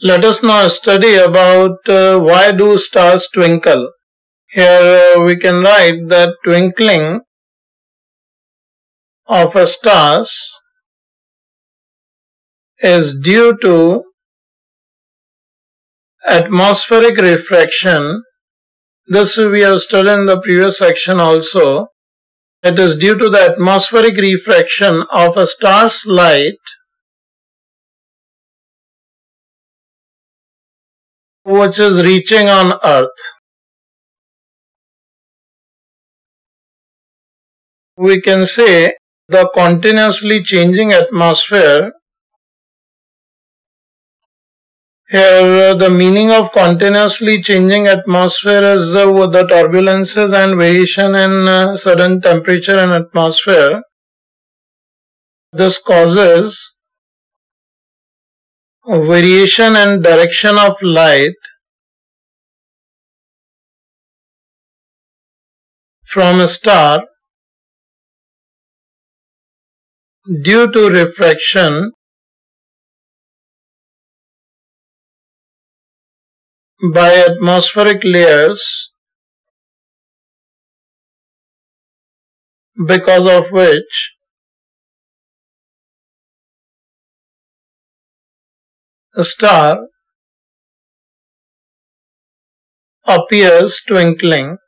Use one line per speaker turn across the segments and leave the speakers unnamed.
Let us now study about why do stars twinkle. Here we can write that twinkling of a stars is due to atmospheric refraction. This we have studied in the previous section also. It is due to the atmospheric refraction of a star's light which is reaching on Earth. We can say the continuously changing atmosphere. Here the meaning of continuously changing atmosphere is with the turbulences and variation in sudden temperature and atmosphere. This causes variation and direction of light from a star due to refraction by atmospheric layers, because of which a star appears twinkling.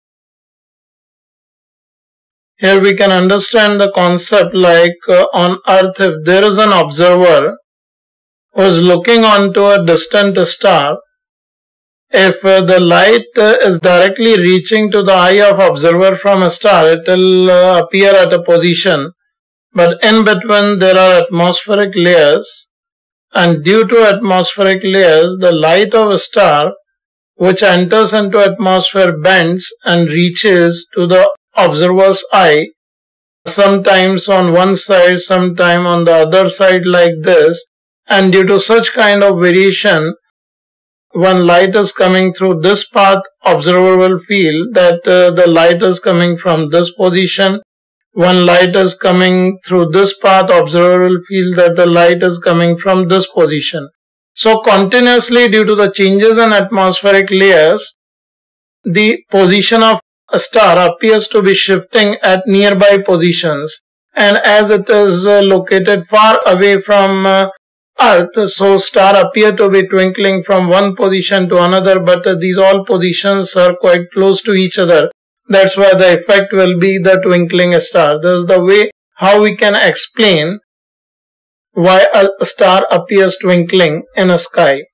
Here we can understand the concept like on Earth, if there is an observer who is looking onto a distant star, if the light is directly reaching to the eye of observer from a star, it will appear at a position, but in between there are atmospheric layers, and due to atmospheric layers, the light of a star which enters into atmosphere bends and reaches to the observer's eye, sometimes on one side, sometime on the other side like this, and due to such kind of variation, when light is coming through this path, observer will feel that the light is coming from this position. When light is coming through this path, observer will feel that the light is coming from this position. So continuously due to the changes in atmospheric layers, the position of a star appears to be shifting at nearby positions, and as it is located far away from Earth, so star appear to be twinkling from one position to another, but these all positions are quite close to each other. That's why the effect will be the twinkling star. This is the way how we can explain why a star appears twinkling in a sky.